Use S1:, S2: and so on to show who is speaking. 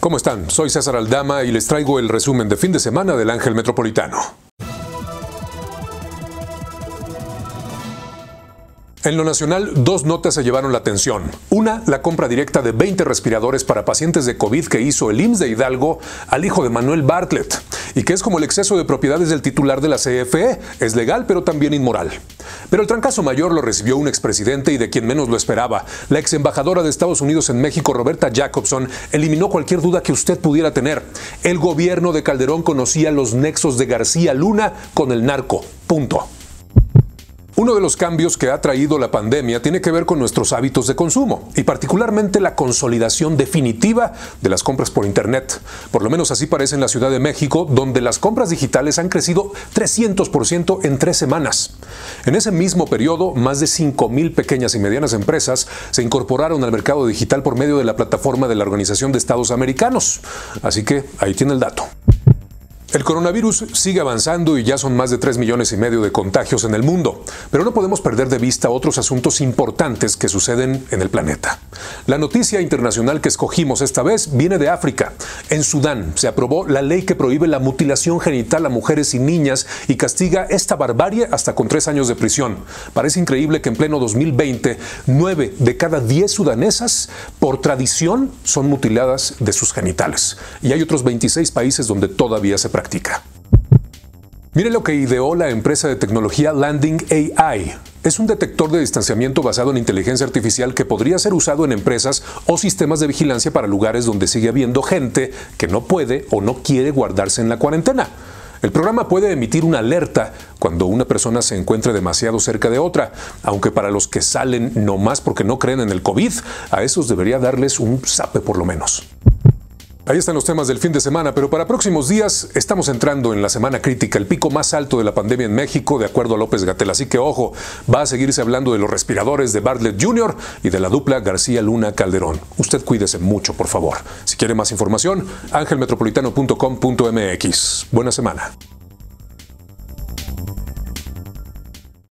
S1: ¿Cómo están? Soy César Aldama y les traigo el resumen de fin de semana del Ángel Metropolitano. En lo nacional, dos notas se llevaron la atención. Una, la compra directa de 20 respiradores para pacientes de COVID que hizo el IMSS de Hidalgo al hijo de Manuel Bartlett, y que es como el exceso de propiedades del titular de la CFE. Es legal, pero también inmoral. Pero el trancazo mayor lo recibió un expresidente y de quien menos lo esperaba. La exembajadora de Estados Unidos en México, Roberta Jacobson, eliminó cualquier duda que usted pudiera tener. El gobierno de Calderón conocía los nexos de García Luna con el narco. Punto. Uno de los cambios que ha traído la pandemia tiene que ver con nuestros hábitos de consumo y particularmente la consolidación definitiva de las compras por Internet. Por lo menos así parece en la Ciudad de México, donde las compras digitales han crecido 300% en 3 semanas. En ese mismo periodo, más de 5,000 pequeñas y medianas empresas se incorporaron al mercado digital por medio de la plataforma de la Organización de Estados Americanos. Así que ahí tiene el dato. El coronavirus sigue avanzando y ya son más de 3,5 millones de contagios en el mundo, pero no podemos perder de vista otros asuntos importantes que suceden en el planeta. La noticia internacional que escogimos esta vez viene de África. En Sudán se aprobó la ley que prohíbe la mutilación genital a mujeres y niñas y castiga esta barbarie hasta con 3 años de prisión. Parece increíble que en pleno 2020, 9 de cada 10 sudanesas, por tradición, son mutiladas de sus genitales. Y hay otros 26 países donde todavía se practica. Mire lo que ideó la empresa de tecnología Landing AI. Es un detector de distanciamiento basado en inteligencia artificial que podría ser usado en empresas o sistemas de vigilancia para lugares donde sigue habiendo gente que no puede o no quiere guardarse en la cuarentena. El programa puede emitir una alerta cuando una persona se encuentre demasiado cerca de otra, aunque para los que salen nomás porque no creen en el COVID, a esos debería darles un zape por lo menos. Ahí están los temas del fin de semana, pero para próximos días estamos entrando en la semana crítica, el pico más alto de la pandemia en México, de acuerdo a López-Gatell. Así que ojo, va a seguirse hablando de los respiradores de Bartlett Jr. y de la dupla García Luna-Calderón. Usted cuídese mucho, por favor. Si quiere más información, angelmetropolitano.com.mx. Buena semana.